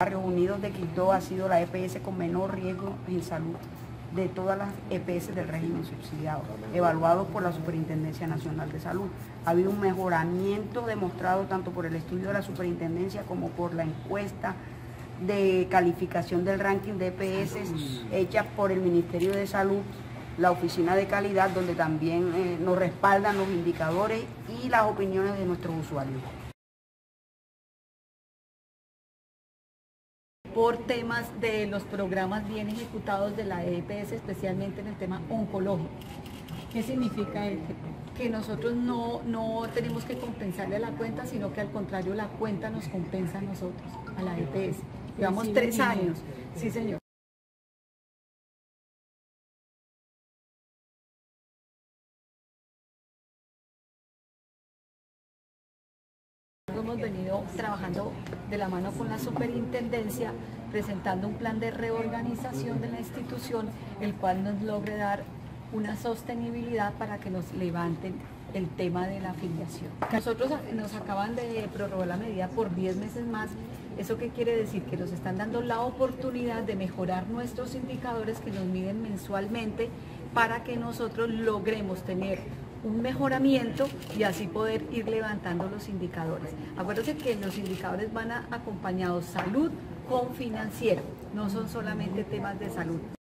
Barrios Unidos de Quito ha sido la EPS con menor riesgo en salud de todas las EPS del régimen subsidiado, evaluados por la Superintendencia Nacional de Salud. Ha habido un mejoramiento demostrado tanto por el estudio de la Superintendencia como por la encuesta de calificación del ranking de EPS hecha por el Ministerio de Salud, la Oficina de Calidad, donde también nos respaldan los indicadores y las opiniones de nuestros usuarios. Por temas de los programas bien ejecutados de la EPS, especialmente en el tema oncológico. ¿Qué significa esto? Que nosotros no tenemos que compensarle a la cuenta, sino que al contrario la cuenta nos compensa a nosotros, a la EPS. Llevamos 3 años. Sí, señor. Hemos venido trabajando de la mano con la superintendencia, presentando un plan de reorganización de la institución, el cual nos logre dar una sostenibilidad para que nos levanten el tema de la afiliación. Nosotros nos acaban de prorrogar la medida por 10 meses más. ¿Eso qué quiere decir? Que nos están dando la oportunidad de mejorar nuestros indicadores que nos miden mensualmente para que nosotros logremos tener un mejoramiento y así poder ir levantando los indicadores. Acuérdense que los indicadores van acompañados salud con financiero, no son solamente temas de salud.